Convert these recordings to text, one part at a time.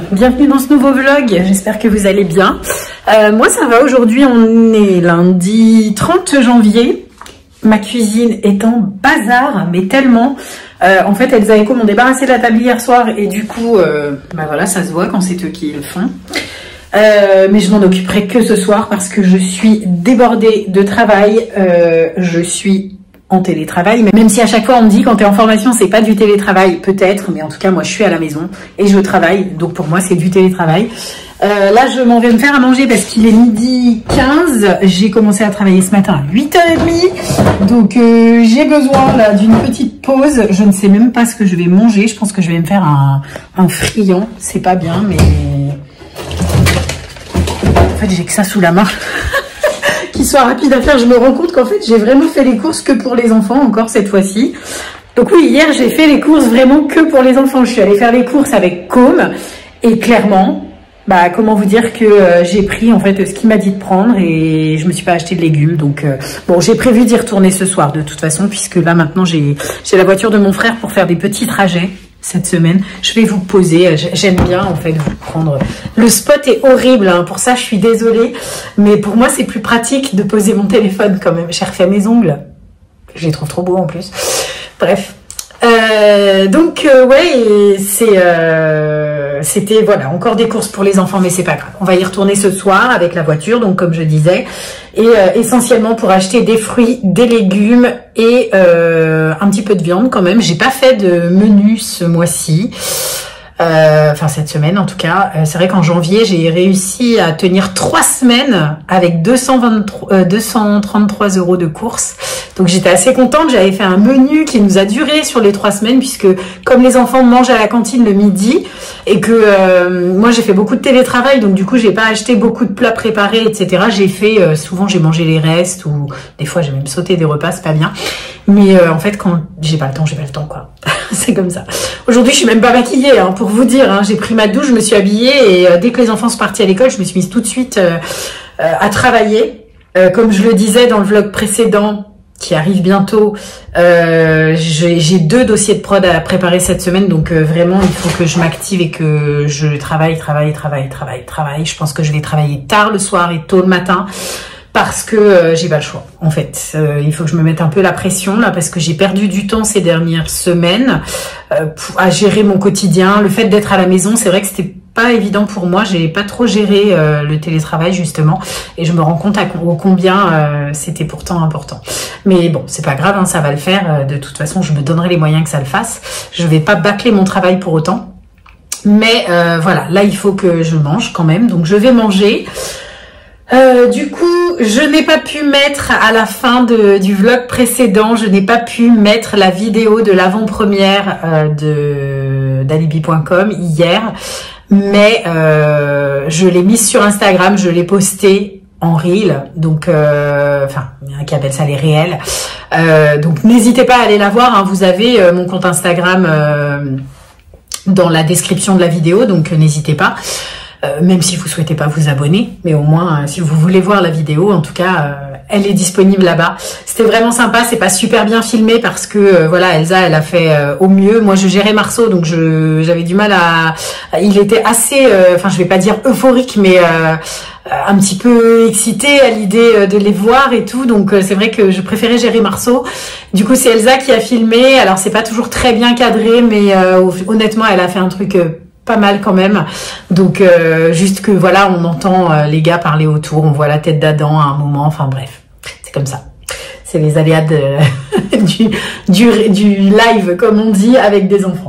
bienvenue dans ce nouveau vlog, j'espère que vous allez bien. Moi ça va, aujourd'hui on est lundi 30 janvier. Ma cuisine est en bazar, mais tellement. En fait Elsa et Co m'ont débarrassé de la table hier soir et du coup, bah voilà, ça se voit quand c'est eux qui le font. Mais je m'en occuperai que ce soir parce que je suis débordée de travail, je suis en télétravail, même si à chaque fois on me dit quand tu es en formation c'est pas du télétravail, peut-être, mais en tout cas moi je suis à la maison et je travaille, donc pour moi c'est du télétravail. Là je m'en vais me faire à manger parce qu'il est midi 15, j'ai commencé à travailler ce matin à 8h30, donc j'ai besoin là d'une petite pause. Je ne sais même pas ce que je vais manger, je pense que je vais me faire un friand, c'est pas bien, mais en fait j'ai que ça sous la main. Qu'il soit rapide à faire, je me rends compte qu'en fait j'ai vraiment fait les courses que pour les enfants encore cette fois-ci. Donc oui, hier j'ai fait les courses vraiment que pour les enfants. Je suis allée faire les courses avec Com et clairement, bah comment vous dire que j'ai pris en fait ce qu'il m'a dit de prendre et je me suis pas acheté de légumes. Donc bon, j'ai prévu d'y retourner ce soir de toute façon puisque là maintenant j'ai la voiture de mon frère pour faire des petits trajets. Cette semaine, je vais vous poser, j'aime bien en fait vous prendre. Le spot est horrible, hein, pour ça je suis désolée, mais pour moi c'est plus pratique de poser mon téléphone quand même. J'ai refait mes ongles, je les trouve trop beaux en plus. Bref, donc ouais, c'était voilà, encore des courses pour les enfants, mais c'est pas grave. On va y retourner ce soir avec la voiture, donc comme je disais, et essentiellement pour acheter des fruits, des légumes et un petit peu de viande quand même. J'ai pas fait de menu ce mois-ci. Enfin cette semaine en tout cas. C'est vrai qu'en janvier j'ai réussi à tenir 3 semaines avec 233 € de courses, donc j'étais assez contente. J'avais fait un menu qui nous a duré sur les 3 semaines puisque comme les enfants mangent à la cantine le midi et que moi j'ai fait beaucoup de télétravail, donc du coup j'ai pas acheté beaucoup de plats préparés etc. J'ai fait souvent j'ai mangé les restes ou des fois j'ai même sauté des repas, c'est pas bien, mais en fait quand j'ai pas le temps quoi. C'est comme ça. Aujourd'hui je suis même pas maquillée hein, pour vous dire, hein. J'ai pris ma douche, je me suis habillée et dès que les enfants sont partis à l'école je me suis mise tout de suite à travailler. Comme je le disais dans le vlog précédent qui arrive bientôt, j'ai 2 dossiers de prod à préparer cette semaine, donc vraiment il faut que je m'active et que je travaille. Je pense que je vais travailler tard le soir et tôt le matin parce que j'ai pas le choix en fait. Il faut que je me mette un peu la pression là parce que j'ai perdu du temps ces dernières semaines à gérer mon quotidien. Le fait d'être à la maison, c'est vrai que c'était pas évident pour moi, j'ai pas trop géré le télétravail justement et je me rends compte au combien c'était pourtant important. Mais bon, c'est pas grave, hein, ça va le faire. De toute façon, je me donnerai les moyens que ça le fasse. Je vais pas bâcler mon travail pour autant. Mais voilà, là il faut que je mange quand même, donc je vais manger. Du coup, je n'ai pas pu mettre à la fin du vlog précédent, je n'ai pas pu mettre la vidéo de l'avant-première d'alibi.com hier, mais je l'ai mise sur Instagram, je l'ai postée en reel, donc enfin, il y en a qui appellent ça les réels. Donc n'hésitez pas à aller la voir, hein, vous avez mon compte Instagram dans la description de la vidéo, donc n'hésitez pas. Même si vous souhaitez pas vous abonner, mais au moins si vous voulez voir la vidéo, en tout cas elle est disponible là-bas. C'était vraiment sympa, c'est pas super bien filmé parce que voilà, Elsa elle a fait au mieux. Moi je gérais Marceau, donc j'avais du mal il était assez enfin je vais pas dire euphorique, mais un petit peu excité à l'idée de les voir et tout, donc c'est vrai que je préférais gérer Marceau. Du coup c'est Elsa qui a filmé, alors c'est pas toujours très bien cadré, mais honnêtement elle a fait un truc pas mal quand même, donc juste que voilà, on entend les gars parler autour, on voit la tête d'Adam à un moment, enfin bref, c'est comme ça, c'est les aléas du live comme on dit avec des enfants.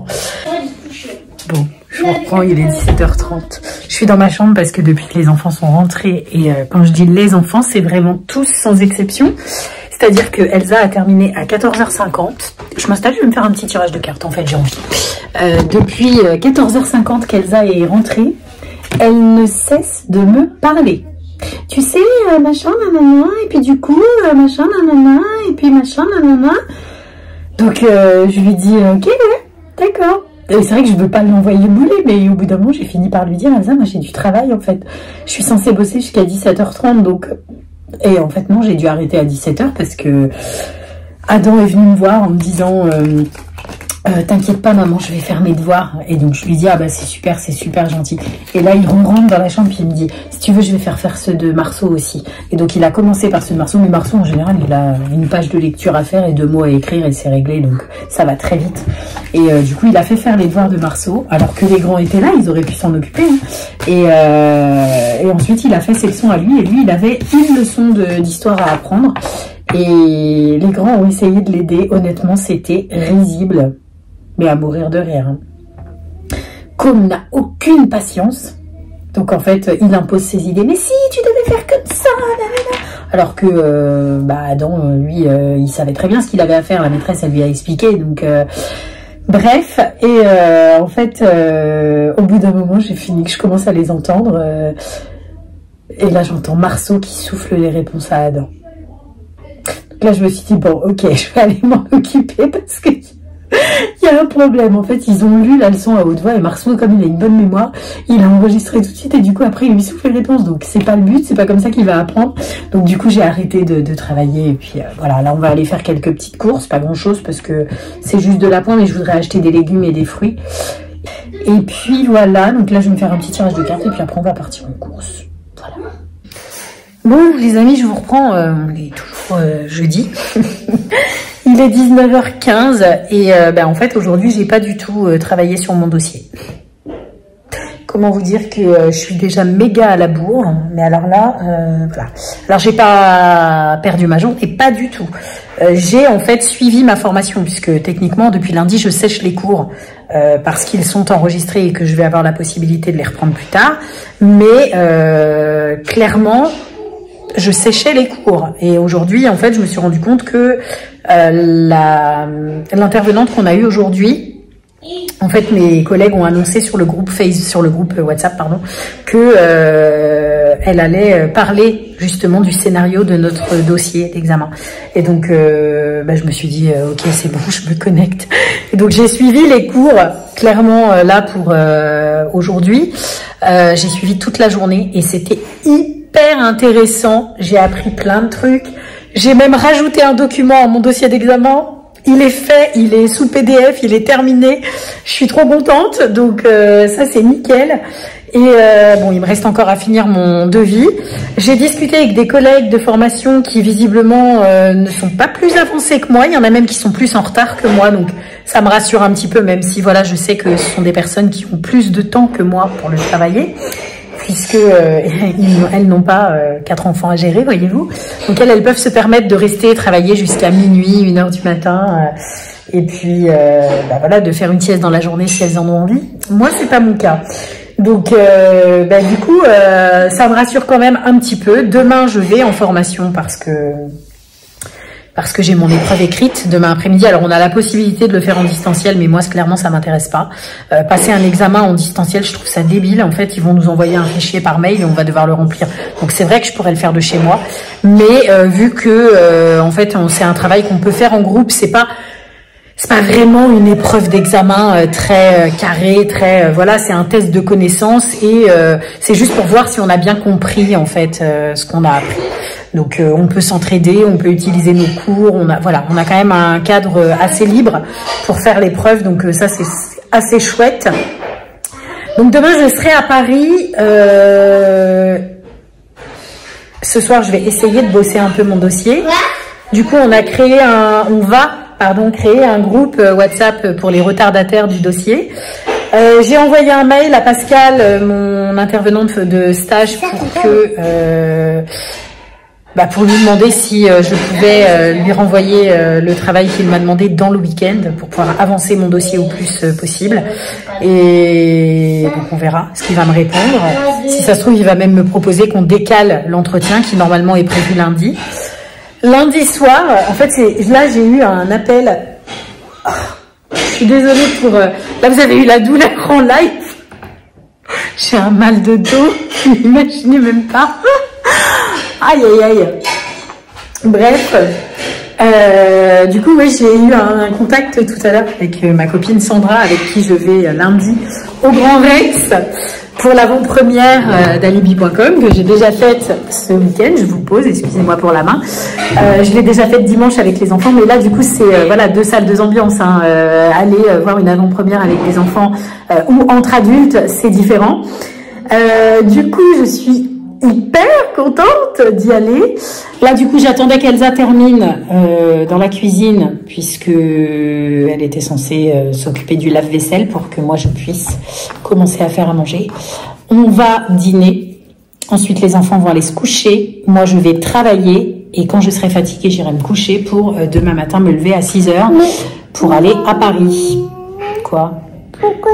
Bon, je vous reprends, il est 17h30, je suis dans ma chambre parce que depuis que les enfants sont rentrés, et quand je dis les enfants, c'est vraiment tous sans exception. C'est-à-dire que Elsa a terminé à 14h50. Je m'installe, je vais me faire un petit tirage de cartes, en fait, j'ai envie. Depuis 14h50 qu'Elsa est rentrée, elle ne cesse de me parler. Tu sais, machin, nanana, et puis du coup, machin, nanana, et puis machin, nanana. Donc, je lui dis, ok, d'accord. C'est vrai que je veux pas l'envoyer bouler, mais au bout d'un moment, j'ai fini par lui dire, Elsa, moi j'ai du travail, en fait. Je suis censée bosser jusqu'à 17h30, donc... Et en fait non, j'ai dû arrêter à 17h parce que Adam est venu me voir en me disant t'inquiète pas maman, je vais faire mes devoirs. Et donc je lui dis, ah bah c'est super gentil. Et là il rentre dans la chambre puis il me dit, si tu veux je vais faire ceux de Marceau aussi. Et donc il a commencé par ceux de Marceau, mais Marceau en général il a une page de lecture à faire et 2 mots à écrire et c'est réglé, donc ça va très vite. Et du coup il a fait faire les devoirs de Marceau, alors que les grands étaient là, ils auraient pu s'en occuper. Hein. Et ensuite il a fait ses leçons à lui, et lui il avait une leçon d'histoire à apprendre. Et les grands ont essayé de l'aider, honnêtement c'était risible. Mais à mourir de rire. Hein. Comme n'a aucune patience, donc en fait, il impose ses idées. Mais si, tu devais faire comme ça, nanana. Alors que, Adam, lui, il savait très bien ce qu'il avait à faire. La maîtresse, elle lui a expliqué. Donc, bref. Et en fait, au bout d'un moment, j'ai fini que je commence à les entendre. Et là, j'entends Marceau qui souffle les réponses à Adam. Donc là, je me suis dit, bon, ok, je vais aller m'en occuper parce que... il y a un problème, en fait, ils ont lu la leçon à haute voix et Marceau, comme il a une bonne mémoire, il a enregistré tout de suite et du coup après il lui souffle les réponses, donc c'est pas le but, c'est pas comme ça qu'il va apprendre. Donc du coup j'ai arrêté de travailler et puis voilà, là on va aller faire quelques petites courses, pas grand chose parce que c'est juste de l'appoint, mais je voudrais acheter des légumes et des fruits. Et puis voilà, donc là je vais me faire un petit tirage de cartes et puis après on va partir en course. Voilà. Bon les amis, je vous reprends, on est toujours jeudi. Il est 19h15 et en fait aujourd'hui j'ai pas du tout travaillé sur mon dossier. Comment vous dire que je suis déjà méga à la bourre, mais alors là, voilà. Alors j'ai pas perdu ma journée, pas du tout. J'ai en fait suivi ma formation puisque techniquement depuis lundi je sèche les cours parce qu'ils sont enregistrés et que je vais avoir la possibilité de les reprendre plus tard. Mais clairement, je séchais les cours et aujourd'hui en fait je me suis rendu compte que l'intervenante qu'on a eue aujourd'hui, en fait mes collègues ont annoncé sur le groupe WhatsApp pardon, que elle allait parler justement du scénario de notre dossier d'examen. Et donc je me suis dit ok c'est bon, je me connecte. Et donc j'ai suivi les cours clairement là pour aujourd'hui. J'ai suivi toute la journée et c'était hyper intéressant. J'ai appris plein de trucs. J'ai même rajouté un document à mon dossier d'examen. Il est fait, il est sous PDF, il est terminé. Je suis trop contente, donc ça c'est nickel. Et bon, il me reste encore à finir mon devis. J'ai discuté avec des collègues de formation qui visiblement ne sont pas plus avancés que moi. Il y en a même qui sont plus en retard que moi, donc ça me rassure un petit peu, même si voilà, je sais que ce sont des personnes qui ont plus de temps que moi pour le travailler. Puisque elles n'ont pas 4 enfants à gérer, voyez-vous. Donc elles peuvent se permettre de rester travailler jusqu'à minuit, 1h du matin, et puis voilà, de faire une sieste dans la journée si elles en ont envie. Moi, c'est pas mon cas. Donc du coup, ça me rassure quand même un petit peu. Demain, je vais en formation parce que j'ai mon épreuve écrite demain après-midi. Alors, on a la possibilité de le faire en distanciel, mais moi, clairement, ça m'intéresse pas. Passer un examen en distanciel, je trouve ça débile. En fait, ils vont nous envoyer un fichier par mail et on va devoir le remplir. Donc, c'est vrai que je pourrais le faire de chez moi. Mais vu que, en fait, c'est un travail qu'on peut faire en groupe, c'est pas vraiment une épreuve d'examen très carrée, très voilà, c'est un test de connaissances et c'est juste pour voir si on a bien compris en fait ce qu'on a appris. Donc on peut s'entraider, on peut utiliser nos cours, on a quand même un cadre assez libre pour faire l'épreuve, donc ça c'est assez chouette. Donc demain je serai à Paris. Ce soir je vais essayer de bosser un peu mon dossier. Du coup on va créer un groupe WhatsApp pour les retardataires du dossier. J'ai envoyé un mail à Pascal, mon intervenante de stage, pour lui demander si je pouvais lui renvoyer le travail qu'il m'a demandé dans le week-end pour pouvoir avancer mon dossier au plus possible. Et donc on verra ce qu'il va me répondre. Si ça se trouve, il va même me proposer qu'on décale l'entretien qui normalement est prévu lundi. Lundi soir, en fait, là j'ai eu un appel. Oh, je suis désolée pour... là, vous avez eu la douleur en live. J'ai un mal de dos, vous n'imaginez même pas. Aïe, aïe, aïe. Bref, du coup, oui, j'ai eu un contact tout à l'heure avec ma copine Sandra, avec qui je vais lundi au Grand Rex pour l'avant-première d'alibi.com que j'ai déjà faite ce week-end. Je vous pose, excusez-moi pour la main. Je l'ai déjà faite dimanche avec les enfants, mais là du coup c'est voilà, 2 salles, 2 ambiances. Hein. Aller voir une avant-première avec les enfants ou entre adultes, c'est différent. Du coup, je suis hyper contente d'y aller. Là, du coup, j'attendais qu'Elsa termine dans la cuisine puisque elle était censée s'occuper du lave-vaisselle pour que moi je puisse commencer à faire à manger. On va dîner. Ensuite, les enfants vont aller se coucher. Moi, je vais travailler et quand je serai fatiguée, j'irai me coucher pour demain matin me lever à 6 h pour aller à Paris. Quoi? Pourquoi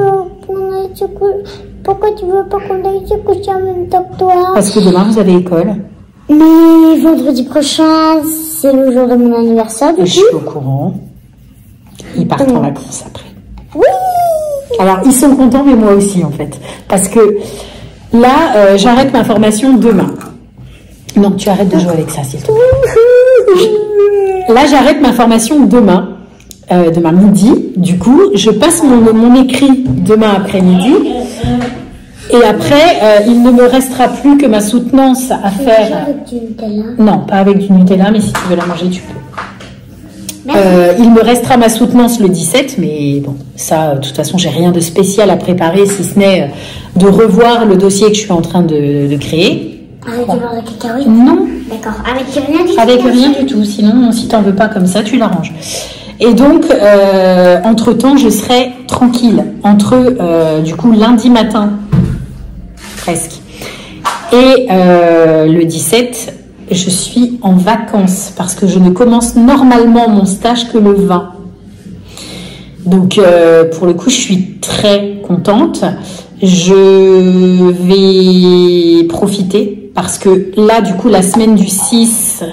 tu veux pas qu'on aille se coucher en même temps que toi? Parce que demain, vous avez école. Mais vendredi prochain, c'est le jour de mon anniversaire, du coup. Je suis au courant. Ils partent en vacances après. Oui! Alors, ils sont contents, mais moi aussi, en fait. Parce que là, j'arrête ma formation demain. Non, tu arrêtes de jouer avec ça, s'il te plaît. Là, j'arrête ma formation demain. Demain midi. Du coup, je passe mon écrit demain après-midi. Et après, il ne me restera plus que ma soutenance à faire. Avec du Nutella? Non, pas avec du Nutella, mais si tu veux la manger, tu peux. Il me restera ma soutenance le 17, mais bon, ça, de toute façon, j'ai rien de spécial à préparer, si ce n'est de revoir le dossier que je suis en train de créer. Avec du beurre de cacahuète? Non. D'accord. Avec rien du tout? Avec rien du tout. Sinon, si t'en veux pas comme ça, tu l'arranges. Et donc, entre-temps, je serai tranquille. Entre, du coup, lundi matin, presque, et le 17, je suis en vacances parce que je ne commence normalement mon stage que le 20. Donc, pour le coup, je suis très contente. Je vais profiter parce que là, du coup, la semaine du 6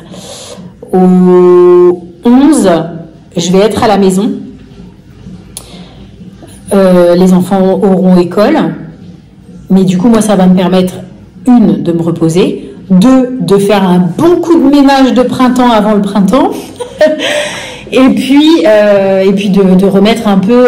au 11, je vais être à la maison. Les enfants auront école. Mais du coup, moi, ça va me permettre, 1, de me reposer, 2, de faire un bon coup de ménage de printemps avant le printemps, et puis de remettre un peu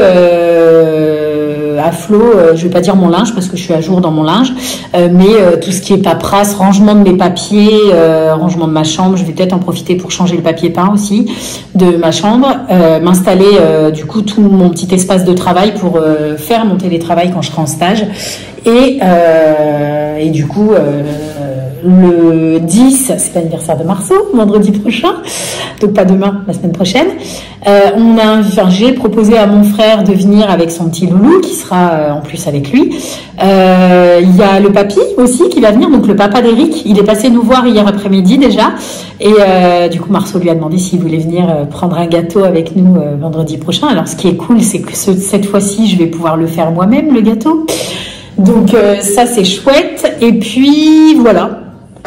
à flot, je vais pas dire mon linge parce que je suis à jour dans mon linge, mais tout ce qui est paperasse, rangement de mes papiers, rangement de ma chambre, je vais peut-être en profiter pour changer le papier peint aussi de ma chambre, m'installer du coup tout mon petit espace de travail pour faire mon télétravail quand je serai en stage. Et du coup, le 10, c'est l'anniversaire de Marceau, vendredi prochain, donc pas demain, la semaine prochaine. J'ai proposé à mon frère de venir avec son petit loulou, qui sera en plus avec lui. Il y a le papy aussi qui va venir, donc le papa d'Eric, il est passé nous voir hier après-midi déjà. Et du coup, Marceau lui a demandé s'il voulait venir prendre un gâteau avec nous vendredi prochain. Alors, ce qui est cool, c'est que cette fois-ci, je vais pouvoir le faire moi-même, le gâteau. Donc ça c'est chouette. Et puis voilà.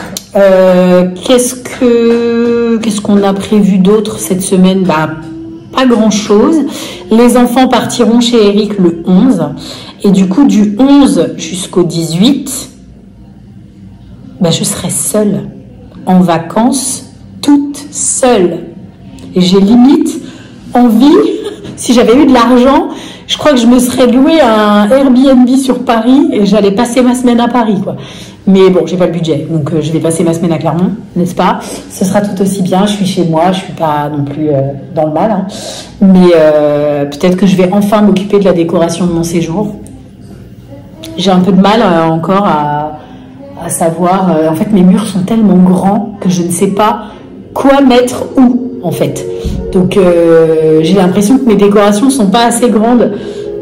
Qu'est-ce qu'on a prévu d'autre cette semaine? Bah pas grand chose. Les enfants partiront chez Eric le 11. Et du coup du 11 jusqu'au 18, bah, je serai seule. En vacances, toute seule. Et j'ai limite envie, si j'avais eu de l'argent, je crois que je me serais loué un Airbnb sur Paris et j'allais passer ma semaine à Paris, quoi. Mais bon, j'ai pas le budget, donc je vais passer ma semaine à Clermont, n'est-ce pas? Ce sera tout aussi bien, je suis chez moi, je suis pas non plus dans le mal, hein. Mais peut-être que je vais enfin m'occuper de la décoration de mon séjour. J'ai un peu de mal encore à savoir, en fait mes murs sont tellement grands que je ne sais pas quoi mettre où, en fait. Donc j'ai l'impression que mes décorations sont pas assez grandes.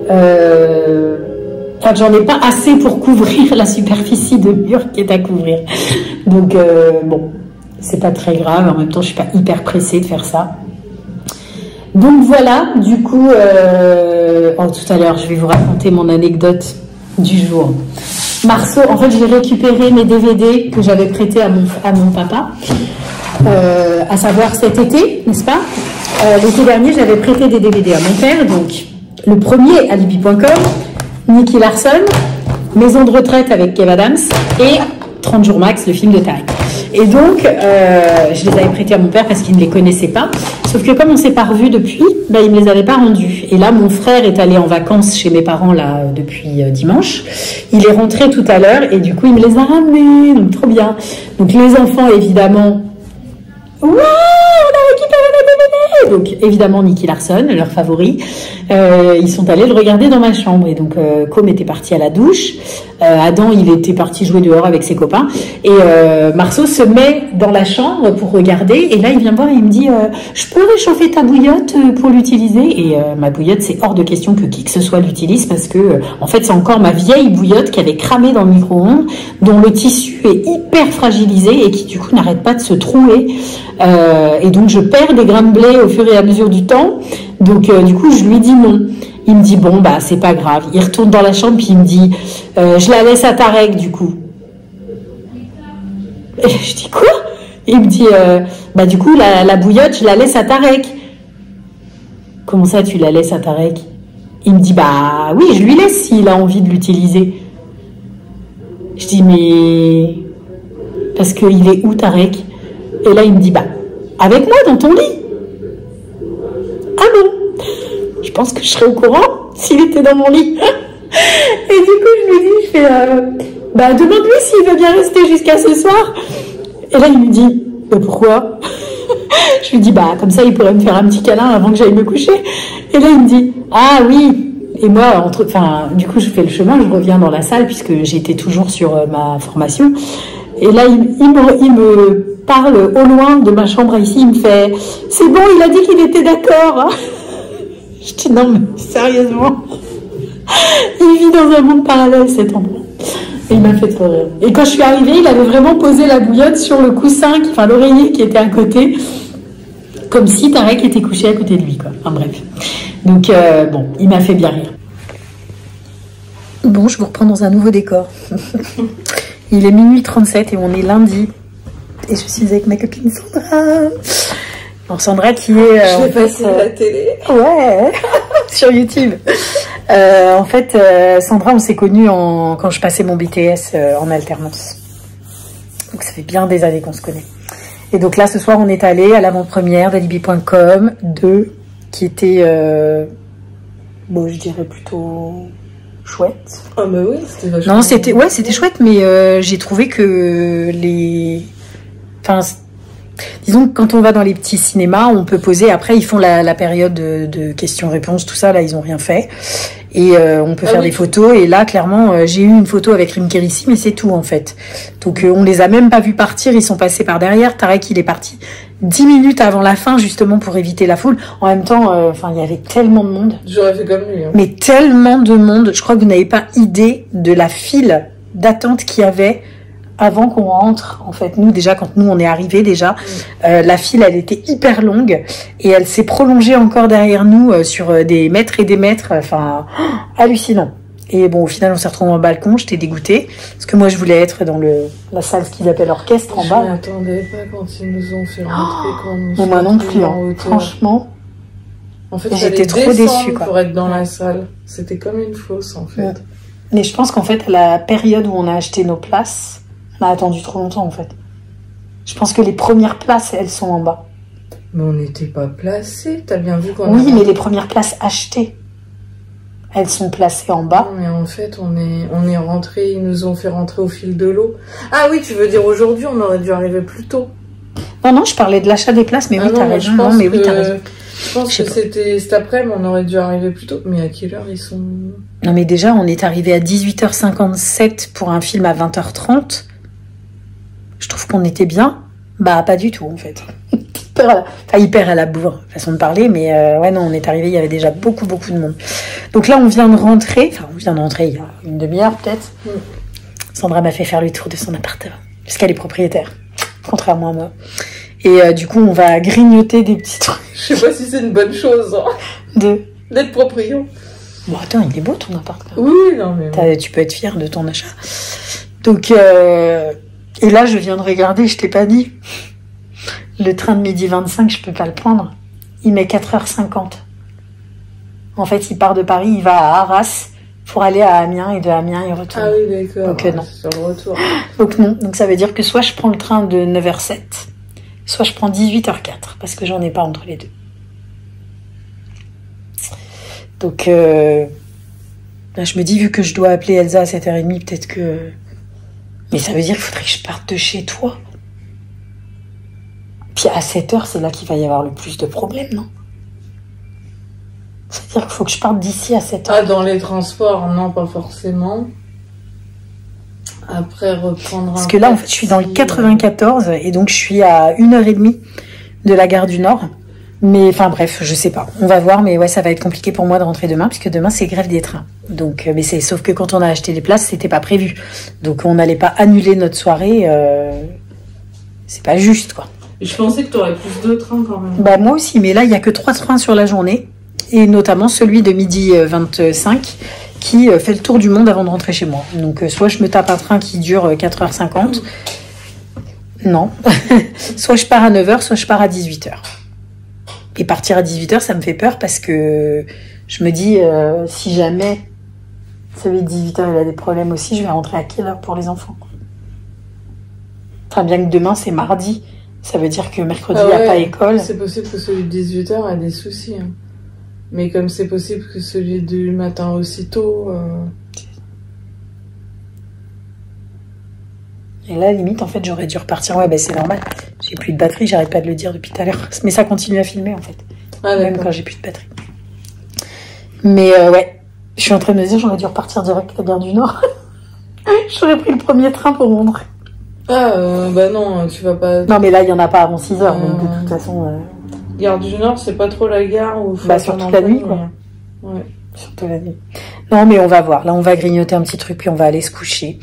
Enfin, j'en ai pas assez pour couvrir la superficie de mur qui est à couvrir. Donc bon, c'est pas très grave. En même temps, je suis pas hyper pressée de faire ça. Donc voilà, du coup, tout à l'heure, je vais vous raconter mon anecdote du jour. Marceau, en fait, j'ai récupéré mes DVD que j'avais prêtés à mon papa, à savoir cet été, n'est-ce pas? L'été dernier, j'avais prêté des DVD à mon père, donc le premier, alibi.com, Nicky Larson, Maison de retraite avec Kev Adams et 30 jours max, le film de Tarek. Et donc, je les avais prêtés à mon père parce qu'il ne les connaissait pas. Sauf que comme on s'est pas revus depuis, bah, il me les avait pas rendus. Et là, mon frère est allé en vacances chez mes parents là depuis dimanche. Il est rentré tout à l'heure et du coup, il me les a ramenés. Donc, trop bien. Donc, les enfants, évidemment... Ouais, on a récupéré les DVD. Donc évidemment Nicky Larson, leur favori, ils sont allés le regarder dans ma chambre et donc Com était parti à la douche, Adam il était parti jouer dehors avec ses copains et Marceau se met dans la chambre pour regarder et là il vient me voir et il me dit je peux réchauffer ta bouillotte pour l'utiliser et ma bouillotte c'est hors de question que qui que ce soit l'utilise parce que en fait c'est encore ma vieille bouillotte qui avait cramé dans le micro-ondes dont le tissu est hyper fragilisé et qui du coup n'arrête pas de se trouer. Et donc je perds des grains de blé au fur et à mesure du temps. Donc du coup je lui dis non. Il me dit bon bah c'est pas grave. Il retourne dans la chambre puis il me dit je la laisse à Tarek du coup. Et je dis quoi? Il me dit bah du coup la bouillotte je la laisse à Tarek. Comment ça tu la laisses à Tarek? Il me dit bah oui je lui laisse s'il a envie de l'utiliser. Je dis mais parce qu'il est où Tarek? Et là, il me dit, bah, avec moi dans ton lit. Ah bon? Je pense que je serais au courant s'il était dans mon lit. Et du coup, je lui dis, je fais, bah, demande-lui s'il veut bien rester jusqu'à ce soir. Et là, il me dit, bah, pourquoi? Je lui dis, bah, comme ça, il pourrait me faire un petit câlin avant que j'aille me coucher. Et là, il me dit, ah oui. Et moi, du coup, je fais le chemin, je reviens dans la salle puisque j'étais toujours sur ma formation. Et là, il me parle au loin de ma chambre ici, il me fait « C'est bon, il a dit qu'il était d'accord. » Je dis « Non, mais sérieusement, il vit dans un monde parallèle, cet endroit. » Et il m'a fait trop rire. Et quand je suis arrivée, il avait vraiment posé la bouillotte sur le coussin, enfin l'oreiller qui était à côté, comme si Tarek était couché à côté de lui, quoi. Enfin bref. Donc, bon, il m'a fait bien rire. Bon, je vous reprends dans un nouveau décor. Il est minuit 37 et on est lundi. Et je suis avec ma copine Sandra. Alors Sandra qui est... je vais passer à la télé. Ouais, sur YouTube. En fait, Sandra, on s'est connus quand je passais mon BTS en alternance. Donc ça fait bien des années qu'on se connaît. Et donc là, ce soir, on est allé à l'avant-première d'Alibi.com 2, qui était, bon, je dirais plutôt... chouette. Ah bah oui, c'était vachement... Non, c'était chouette, mais j'ai trouvé que enfin, disons que quand on va dans les petits cinémas, on peut poser, après ils font la période de questions-réponses, tout ça, là ils ont rien fait. Et on peut faire des photos, et là clairement j'ai eu une photo avec Rim Kérissi, mais c'est tout en fait. Donc on les a même pas vus partir, ils sont passés par derrière. Tarek il est parti 10 minutes avant la fin justement pour éviter la foule. En même temps, enfin il y avait tellement de monde. J'aurais fait comme lui. Hein. Mais tellement de monde, je crois que vous n'avez pas idée de la file d'attente qu'il y avait avant qu'on rentre. En fait, nous déjà, quand nous on est arrivés déjà, la file elle était hyper longue et elle s'est prolongée encore derrière nous sur des mètres et des mètres. Enfin, hallucinant. Et bon, au final, on s'est retrouvés au balcon. J'étais dégoûtée parce que moi, je voulais être dans la salle, ce qu'ils appellent orchestre en bas. Je m'attendais pas quand ils nous ont fait rentrer. Mais moi non plus. Hein. Franchement. En fait, j'étais trop déçue pour être dans la salle. C'était comme une fosse en fait. Mais je pense qu'en fait, à la période où on a acheté nos places, on a attendu trop longtemps en fait. Je pense que les premières places, elles sont en bas. Mais on n'était pas placés. T'as bien vu qu'on Oui, mais les premières places achetées, elles sont placées en bas. Non, mais en fait, on est rentré. Ils nous ont fait rentrer au fil de l'eau. Ah oui, tu veux dire aujourd'hui, on aurait dû arriver plus tôt. Non, je parlais de l'achat des places, mais oui, t'as raison. Non, mais oui, t'as raison. Je pense que c'était cet après-midi, on aurait dû arriver plus tôt. Mais à quelle heure ils sont... Non, mais déjà, on est arrivé à 18h57 pour un film à 20h30. Je trouve qu'on était bien. Bah, pas du tout, en fait. hyper à la bourre, façon de parler. Mais ouais, non, on est arrivé, il y avait déjà beaucoup de monde. Donc là, on vient de rentrer. Enfin, on vient de rentrer il y a une demi-heure, peut-être. Sandra m'a fait faire le tour de son appartement. Puisqu'elle est propriétaire. Contrairement à moi. Et du coup, on va grignoter des petits trucs. Je sais pas si c'est une bonne chose. Hein. D'être proprio. Bon, attends, il est beau ton appart. Oui, non, mais... Tu peux être fière de ton achat. Donc, et là, je viens de regarder, je t'ai pas dit. Le train de 12h25, je peux pas le prendre. Il met 4h50. En fait, il part de Paris, il va à Arras. pour aller à Amiens et de Amiens et retour. Ah oui, d'accord. Donc non. Sur le retour. Donc non. Donc ça veut dire que soit je prends le train de 9h07, soit je prends 18h04 parce que j'en ai pas entre les deux. Donc là, je me dis, vu que je dois appeler Elsa à 7h30, peut-être que... Mais ça veut dire qu'il faudrait que je parte de chez toi. Puis à 7h, c'est là qu'il va y avoir le plus de problèmes, non? C'est-à-dire qu'il faut que je parte d'ici à 7h. Ah, dans les transports, non, pas forcément. Après, reprendre Parce que là, en fait, je suis dans le 94 et donc je suis à 1h30 de la gare du Nord. Mais enfin bref, je sais pas. On va voir, mais ouais, ça va être compliqué pour moi de rentrer demain, puisque demain c'est grève des trains. Donc, mais c'est sauf que quand on a acheté les places, c'était pas prévu. Donc on n'allait pas annuler notre soirée. C'est pas juste, quoi. Et je pensais que tu aurais plus de trains quand même. Bah moi aussi, mais là il y a que 3 trains sur la journée, et notamment celui de midi 25 qui fait le tour du monde avant de rentrer chez moi. Donc soit je me tape un train qui dure 4h50. Non. Soit je pars à 9h, soit je pars à 18h. Et partir à 18h, ça me fait peur parce que je me dis, si jamais celui de 18h il a des problèmes aussi, je vais rentrer à quelle heure pour les enfants? Très bien que demain c'est mardi, ça veut dire que mercredi il n'y a pas école. C'est possible que celui de 18h a des soucis. Hein. Mais comme c'est possible que celui du matin aussitôt... Et là, limite, en fait, j'aurais dû repartir. Ouais, ben c'est normal. J'ai plus de batterie, j'arrête pas de le dire depuis tout à l'heure. Mais ça continue à filmer, en fait. Ah, même quand j'ai plus de batterie. Mais ouais, je suis en train de me dire, j'aurais dû repartir direct à la gare du Nord. J'aurais pris le premier train pour rentrer. Ah, bah non, tu vas pas... Non, mais là, il y en a pas avant 6h, donc de toute façon... Gare du Nord, c'est pas trop la gare où... Bah, surtout la nuit, quoi. Ouais. Surtout la nuit. Non, mais on va voir. Là, on va grignoter un petit truc, puis on va aller se coucher.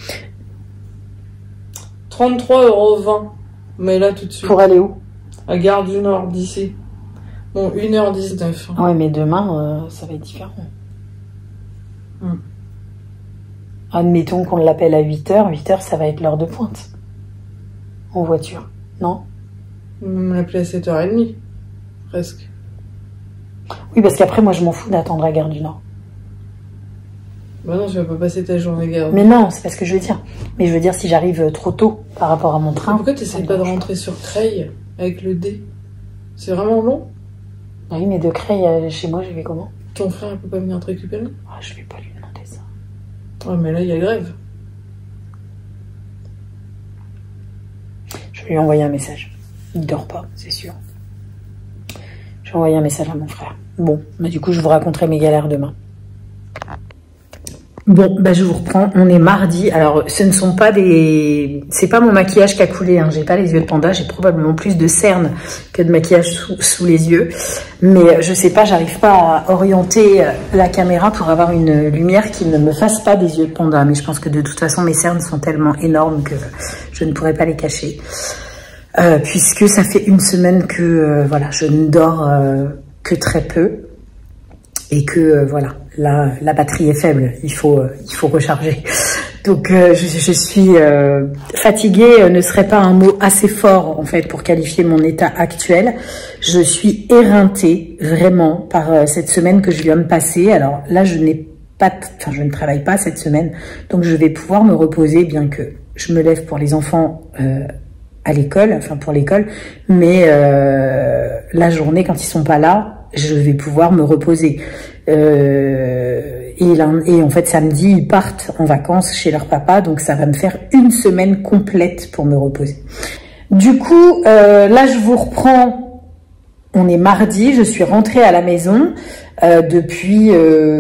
33,20 €. Mais là, tout de suite. Pour aller où? À Gare du Nord, d'ici. Bon, 1h19. Ouais, mais demain, ça va être différent. Admettons qu'on l'appelle à 8h. 8h, ça va être l'heure de pointe. En voiture. Non? On va l'appeler à 7h30. Presque. Oui, parce qu'après, moi, je m'en fous d'attendre à Gare du Nord. Bah non, tu vas pas passer ta journée Gare. Mais non, c'est pas ce que je veux dire. Mais je veux dire, si j'arrive trop tôt par rapport à mon train... Pourquoi t'essayes pas de rentrer sur Creil avec le D? C'est vraiment long? Oui, mais de Creil, chez moi, j'y vais comment? Ton frère peut pas venir te récupérer? Ah, je vais pas lui demander ça. Ouais, mais là, il y a grève. Je vais lui envoyer un message. Il dort pas, c'est sûr. Je vais envoyer un message à mon frère. Bon, bah du coup, je vous raconterai mes galères demain. Bon, bah je vous reprends. On est mardi. Alors, ce ne sont pas des... C'est pas mon maquillage qui a coulé. Hein. J'ai pas les yeux de panda. J'ai probablement plus de cernes que de maquillage sous les yeux. Mais je sais pas, j'arrive pas à orienter la caméra pour avoir une lumière qui ne me fasse pas des yeux de panda. Mais je pense que de toute façon, mes cernes sont tellement énormes que je ne pourrais pas les cacher. Puisque ça fait une semaine que voilà, je ne dors que très peu. Et que voilà, la batterie est faible, il faut recharger. Donc je suis fatiguée, ne serait pas un mot assez fort en fait pour qualifier mon état actuel. Je suis éreintée vraiment par cette semaine que je viens de passer. Alors là, je ne travaille pas cette semaine, donc je vais pouvoir me reposer, bien que je me lève pour les enfants à l'école, enfin pour l'école, mais la journée quand ils sont pas là, je vais pouvoir me reposer. Et en fait, samedi, ils partent en vacances chez leur papa, donc ça va me faire une semaine complète pour me reposer. Du coup, là, je vous reprends. On est mardi, je suis rentrée à la maison depuis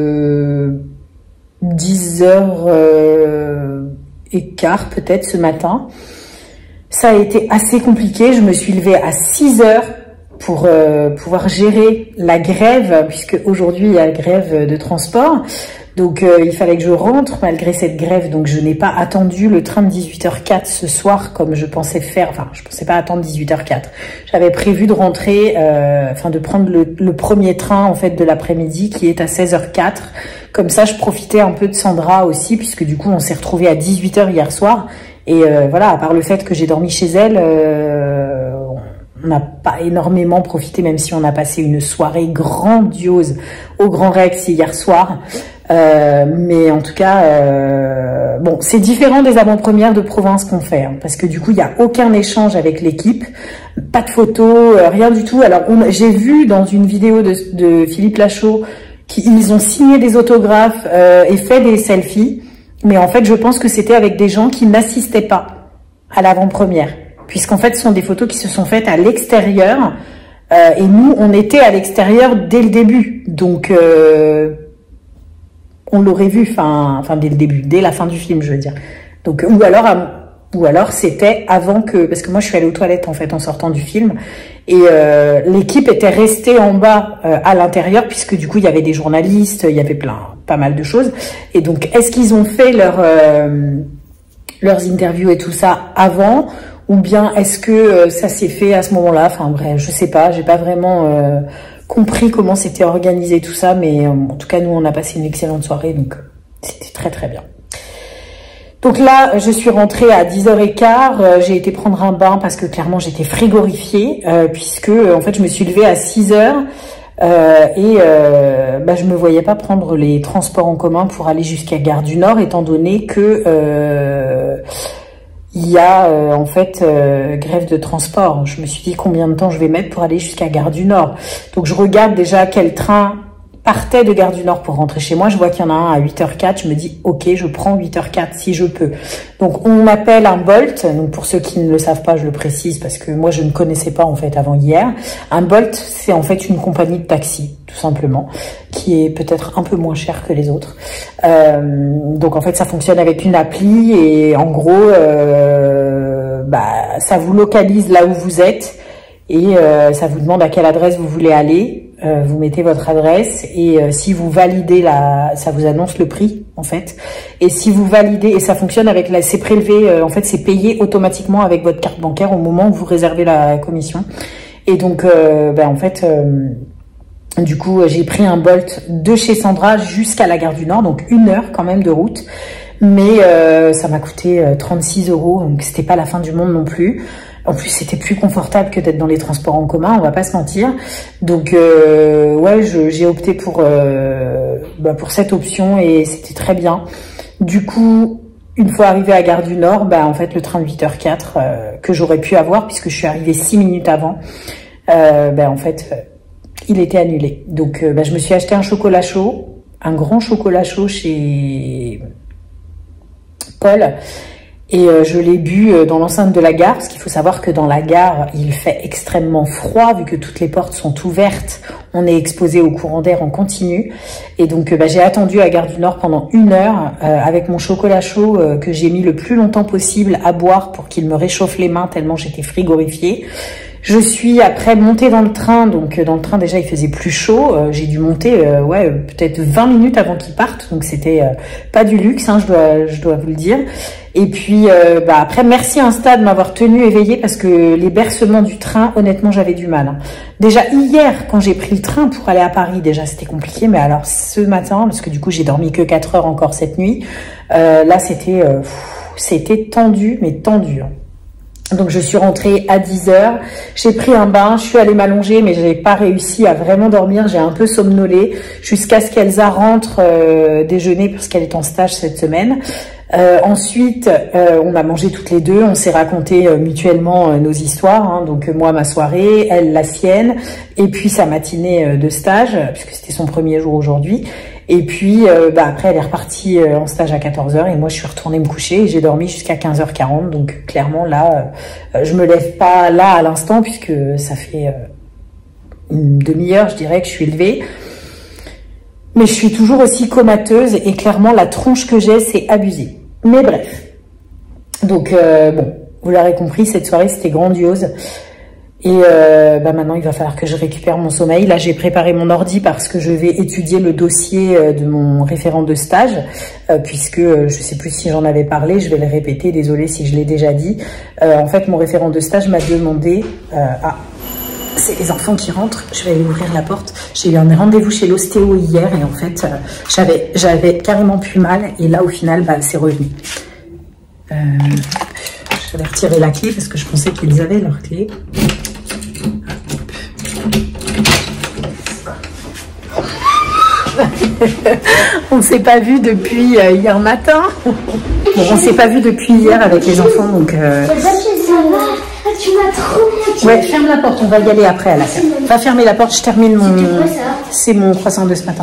10h15 peut-être ce matin. Ça a été assez compliqué, je me suis levée à 6h pour pouvoir gérer la grève, puisque aujourd'hui il y a la grève de transport. Donc il fallait que je rentre malgré cette grève, donc je n'ai pas attendu le train de 18h04 ce soir comme je pensais faire. Enfin, je pensais pas attendre 18h04. J'avais prévu de rentrer, de prendre le premier train en fait de l'après-midi qui est à 16h04. Comme ça, je profitais un peu de Sandra aussi, puisque du coup on s'est retrouvés à 18h hier soir. Et voilà, à part le fait que j'ai dormi chez elle, on n'a pas énormément profité, même si on a passé une soirée grandiose au Grand Rex hier soir. Mais en tout cas, bon, c'est différent des avant-premières de province qu'on fait, hein, parce que du coup, il n'y a aucun échange avec l'équipe, pas de photos, rien du tout. Alors, j'ai vu dans une vidéo de Philippe Lachaud qu'ils ont signé des autographes et fait des selfies, mais en fait, je pense que c'était avec des gens qui n'assistaient pas à l'avant-première, puisqu'en fait, ce sont des photos qui se sont faites à l'extérieur, et nous, on était à l'extérieur dès le début, donc on l'aurait vu, enfin dès le début, dès la fin du film, je veux dire. Donc ou alors c'était avant que, parce que moi je suis allée aux toilettes en fait en sortant du film, et l'équipe était restée en bas à l'intérieur, puisque du coup il y avait des journalistes, il y avait pas mal de choses. Et donc est-ce qu'ils ont fait leurs interviews et tout ça avant, ou bien est-ce que ça s'est fait à ce moment-là? Enfin bref, je sais pas, j'ai pas vraiment compris comment c'était organisé tout ça, mais en tout cas nous on a passé une excellente soirée, donc c'était très très bien. Donc là je suis rentrée à 10h15, j'ai été prendre un bain parce que clairement j'étais frigorifiée, puisque en fait je me suis levée à 6h je me voyais pas prendre les transports en commun pour aller jusqu'à Gare du Nord, étant donné que il y a en fait grève de transport. Je me suis dit combien de temps je vais mettre pour aller jusqu'à Gare du Nord. Donc je regarde déjà quel train partait de Gare du Nord pour rentrer chez moi. Je vois qu'il y en a un à 8h04. Je me dis ok, je prends 8h04 si je peux. Donc on m'appelle un Bolt. Donc pour ceux qui ne le savent pas, je le précise parce que moi je ne connaissais pas en fait avant hier. Un Bolt, c'est en fait une compagnie de taxi tout simplement, qui est peut-être un peu moins cher que les autres. Donc en fait ça fonctionne avec une appli, et en gros ça vous localise là où vous êtes, et ça vous demande à quelle adresse vous voulez aller. Vous mettez votre adresse, et si vous validez ça vous annonce le prix en fait. Et si vous validez, et ça fonctionne avec c'est prélevé, en fait c'est payé automatiquement avec votre carte bancaire au moment où vous réservez la commission. Et donc en fait du coup j'ai pris un Bolt de chez Sandra jusqu'à la Gare du Nord, donc 1 heure quand même de route, mais ça m'a coûté 36 €, donc c'était pas la fin du monde non plus. En plus, c'était plus confortable que d'être dans les transports en commun, on va pas se mentir. Donc, ouais, j'ai opté pour cette option, et c'était très bien. Du coup, une fois arrivé à Gare du Nord, en fait, le train de 8h04 que j'aurais pu avoir, puisque je suis arrivée 6 minutes avant, en fait, il était annulé. Donc, je me suis acheté un chocolat chaud, un grand chocolat chaud chez Paul. Et je l'ai bu dans l'enceinte de la gare, parce qu'il faut savoir que dans la gare, il fait extrêmement froid, vu que toutes les portes sont ouvertes. On est exposé au courant d'air en continu. Et donc, j'ai attendu à Gare du Nord pendant 1 heure, avec mon chocolat chaud que j'ai mis le plus longtemps possible à boire pour qu'il me réchauffe les mains, tellement j'étais frigorifiée. Je suis après montée dans le train, donc dans le train déjà il faisait plus chaud, j'ai dû monter peut-être 20 minutes avant qu'il parte, donc c'était pas du luxe, hein, je dois vous le dire. Et puis après, merci Insta de m'avoir tenu éveillée, parce que les bercements du train, honnêtement j'avais du mal, hein. Déjà hier quand j'ai pris le train pour aller à Paris, déjà c'était compliqué, mais alors ce matin, parce que du coup j'ai dormi que 4 heures encore cette nuit, là c'était tendu, mais tendu, hein. Donc je suis rentrée à 10h, j'ai pris un bain, je suis allée m'allonger, mais j'ai pas réussi à vraiment dormir, j'ai un peu somnolé jusqu'à ce qu'Elsa rentre déjeuner, parce qu'elle est en stage cette semaine. Ensuite, on a mangé toutes les deux, on s'est raconté mutuellement nos histoires, hein, donc moi ma soirée, elle la sienne, et puis sa matinée de stage, puisque c'était son premier jour aujourd'hui. Et puis après elle est repartie en stage à 14h, et moi je suis retournée me coucher, et j'ai dormi jusqu'à 15h40, donc clairement là je me lève pas là à l'instant, puisque ça fait une demi-heure je dirais que je suis levée, mais je suis toujours aussi comateuse, et clairement la tronche que j'ai c'est abusé. Mais bref, donc bon, vous l'aurez compris, cette soirée c'était grandiose. Et maintenant il va falloir que je récupère mon sommeil. Là j'ai préparé mon ordi parce que je vais étudier le dossier de mon référent de stage, puisque je sais plus si j'en avais parlé, je vais le répéter, désolée si je l'ai déjà dit. En fait mon référent de stage m'a demandé c'est les enfants qui rentrent, je vais aller ouvrir la porte. J'ai eu un rendez-vous chez l'ostéo hier, et en fait j'avais carrément plus mal, et là au final c'est revenu. J'avais retiré la clé parce que je pensais qu'ils avaient leur clé. On ne s'est pas vu depuis hier matin. Bon, on ne s'est pas vu depuis hier avec les enfants, donc... Tu m'as trop bien. Ouais, ferme la porte, on va y aller après à la fin. Va fermer la porte, je termine mon... C'est mon croissant de ce matin.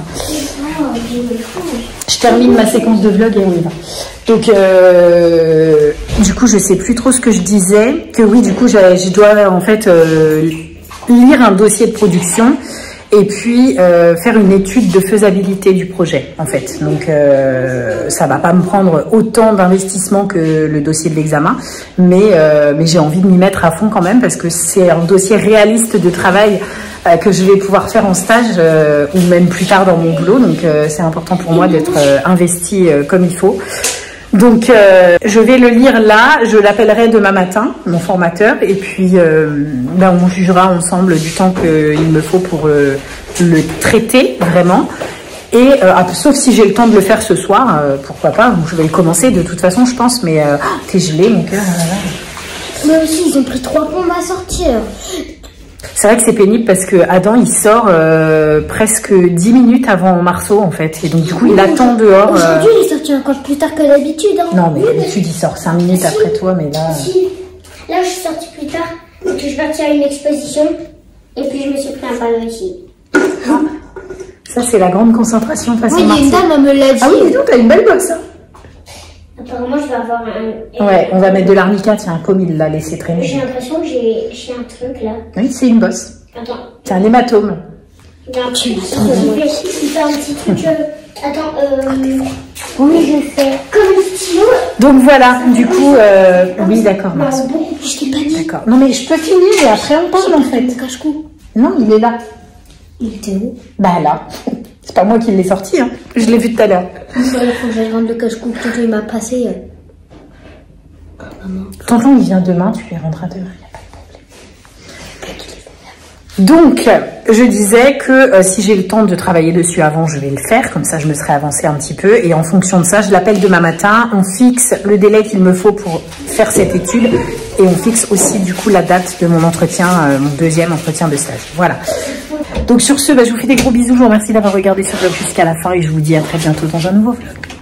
Je termine ma séquence de vlog et on y va. Donc, du coup, je sais plus trop ce que je disais. Que oui, du coup, je dois en fait lire un dossier de production et puis faire une étude de faisabilité du projet, en fait. Donc, ça va pas me prendre autant d'investissement que le dossier de l'examen, mais j'ai envie de m'y mettre à fond quand même parce que c'est un dossier réaliste de travail que je vais pouvoir faire en stage ou même plus tard dans mon boulot. Donc, c'est important pour moi d'être investi comme il faut. Donc, je vais le lire là, je l'appellerai demain matin, mon formateur, et puis on jugera ensemble du temps qu'il me faut pour le traiter, vraiment. Et sauf si j'ai le temps de le faire ce soir, pourquoi pas, je vais le commencer de toute façon, je pense, mais t'es gelé, mon cœur. Moi aussi, ils ont pris 3 plombes à sortir. C'est vrai que c'est pénible parce que Adam il sort presque 10 minutes avant Marceau en fait et donc du coup il attend dehors. Aujourd'hui il est sorti encore plus tard que d'habitude. Hein. Non mais d'habitude il sort 5 minutes après toi mais là... Si. Là je suis sortie plus tard parce que je suis partie à une exposition et puis je me suis pris un panneau ici. Ça c'est la grande concentration face à Marceau. Oui, une dame elle me l'a dit. Ah oui mais non t'as une belle box hein. Apparemment je vais avoir un... Ouais on va mettre de l'arnica, tiens comme il l'a laissé traîner. J'ai l'impression que j'ai un truc là. Oui c'est une bosse. Attends. C'est un hématome. Il y a un truc. Il fait un petit truc. Attends, oui, je sais. Comme un stylo. Donc voilà, du coup, oui, d'accord, Marceau. Je t'ai pas dit. D'accord. Non, mais je peux finir et après on parle en fait. Cache-cou. Non, il est là. Il était où? Bah là. C'est pas moi qui l'ai sorti, hein. Je l'ai vu tout à l'heure. Il faut que j'aille rendre le cache-cou que tonton il m'a passé. Tonton, il vient demain, tu lui rendras demain. Donc, je disais que si j'ai le temps de travailler dessus avant, je vais le faire. Comme ça, je me serai avancée un petit peu. Et en fonction de ça, je l'appelle demain matin. On fixe le délai qu'il me faut pour faire cette étude. Et on fixe aussi, du coup, la date de mon entretien, mon deuxième entretien de stage. Voilà. Donc, sur ce, je vous fais des gros bisous. Je vous remercie d'avoir regardé ce vlog jusqu'à la fin. Et je vous dis à très bientôt dans un nouveau vlog.